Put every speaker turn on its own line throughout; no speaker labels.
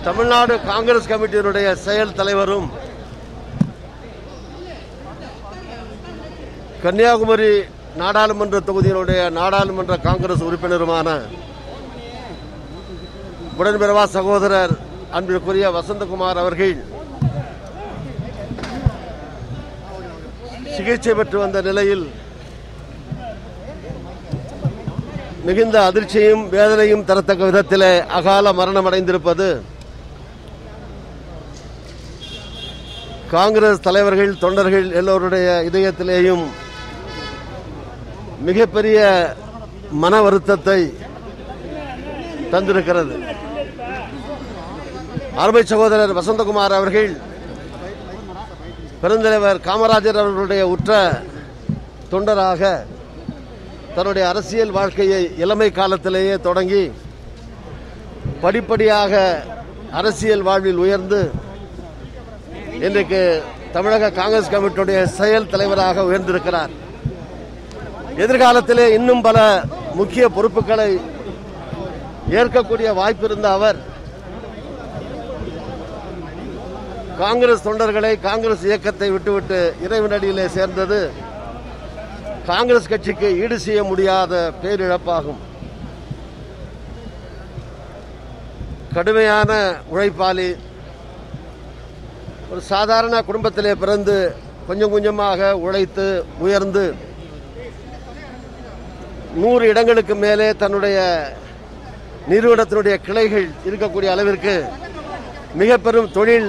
தமிழ்நாடு காங்கிரஸ் கமிட்டியினுடைய செயல் தலைவரும் கன்னியாகுமரி நாடாளுமன்ற தொகுதியினுடைய நாடாளுமன்ற காங்கிரஸ் உறுப்பினருமான உடன்பிறவா சகோதரர் அன்பிற்குரிய வசந்தகுமார் அவர்கள் சிகிச்சை பெற்று வந்த நிலையில் மிகுந்த அதிர்ச்சியும் வேதனையும் தரத்தக்க விதத்திலே அகால மரணம் அடைந்திருப்பது காங்கிரஸ் தலைவர்கள் தொண்டர்கள் எல்லோருடைய இதயத்திலேயும் மிகப்பெரிய மன வருத்தத்தை தந்திருக்கிறது. அருமை சகோதரர் வசந்தகுமார் அவர்கள் பெருந்தலைவர் காமராஜர் அவர்களுடைய உற்ற தொண்டராக தன்னுடைய அரசியல் வாழ்க்கையை இளமை காலத்திலேயே தொடங்கி படிப்படியாக அரசியல் வாழ்வில் உயர்ந்து இன்றைக்கு தமிழக காங்கிரஸ் கமிட்டியுடைய செயல் தலைவராக உயர்ந்திருக்கிறார். எதிர்காலத்திலே இன்னும் பல முக்கிய பொறுப்புகளை ஏற்கக்கூடிய வாய்ப்பு இருந்த அவர் காங்கிரஸ் தொண்டர்களை காங்கிரஸ் இயக்கத்தை விட்டுவிட்டு இறைவனடியிலே சேர்ந்தது காங்கிரஸ் கட்சிக்கு ஈடு செய்ய முடியாத பேரிழப்பாகும். கடுமையான உழைப்பாளி, ஒரு சாதாரண குடும்பத்திலே பிறந்து கொஞ்சம் கொஞ்சமாக உழைத்து உயர்ந்து 100 இடங்களுக்கு மேலே தன்னுடைய நிறுவனத்தினுடைய கிளைகள் இருக்கக்கூடிய அளவிற்கு மிக பெரும் தொழில்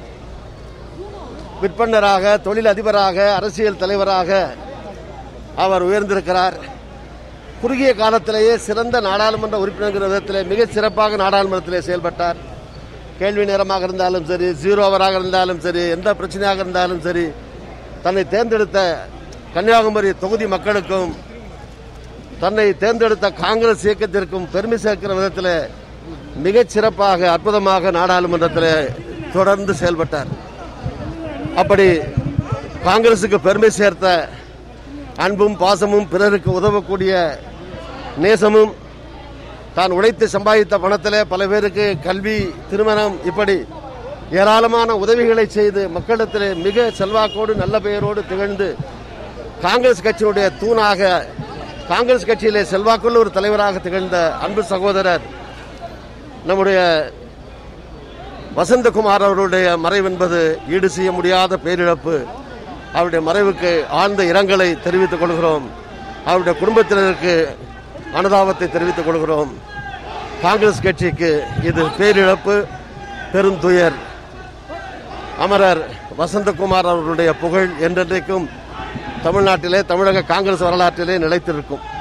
விற்பனராக, தொழில் அதிபராக, அரசியல் தலைவராக அவர் உயர்ந்திருக்கிறார். குறுகிய காலத்திலேயே சிறந்த நாடாளுமன்ற உறுப்பினர் விதத்திலே மிக சிறப்பாக நாடாளுமன்றத்திலே செயல்பட்டார். கேள்வி நேரமாக இருந்தாலும் சரி, 0 ஹவராக இருந்தாலும் சரி, எந்த பிரச்சனையாக இருந்தாலும் சரி, தன்னை தேர்ந்தெடுத்த கன்னியாகுமரி தொகுதி மக்களுக்கும் தன்னை தேர்ந்தெடுத்த காங்கிரஸ் இயக்கத்திற்கும் பெருமை சேர்க்கிற விதத்தில் மிகச் சிறப்பாக அற்புதமாக நாடாளுமன்றத்தில் தொடர்ந்து செயல்பட்டார். அப்படி காங்கிரசுக்கு பெருமை சேர்த்த அன்பும் பாசமும், பிறருக்கு உதவக்கூடிய நேசமும், தான் உழைத்து சம்பாதித்த பணத்தில் பல பேருக்கு கல்வி, திருமணம், இப்படி ஏராளமான உதவிகளை செய்து மக்களிடத்தில் மிக செல்வாக்கோடு நல்ல பெயரோடு திகழ்ந்து காங்கிரஸ் கட்சியினுடைய தூணாக, காங்கிரஸ் கட்சியிலே செல்வாக்குள்ள ஒரு தலைவராக திகழ்ந்த அன்பு சகோதரர் நம்முடைய வசந்தகுமார் அவர்களுடைய மறைவு என்பது ஈடு செய்ய முடியாத பேரிழப்பு. அவருடைய மறைவுக்கு ஆழ்ந்த இரங்கலை தெரிவித்துக் கொள்கிறோம். அவருடைய குடும்பத்தினருக்கு அனுதாபத்தை தெரிவித்துக் கொள்கிறோம். காங்கிரஸ் கட்சிக்கு இது பேரிழப்பு, பெருந்துயர். அமரர் வசந்தகுமார் அவர்களுடைய புகழ் என்றென்றைக்கும் தமிழ்நாட்டிலே, தமிழக காங்கிரஸ் வரலாற்றிலே நிலைத்திருக்கும்.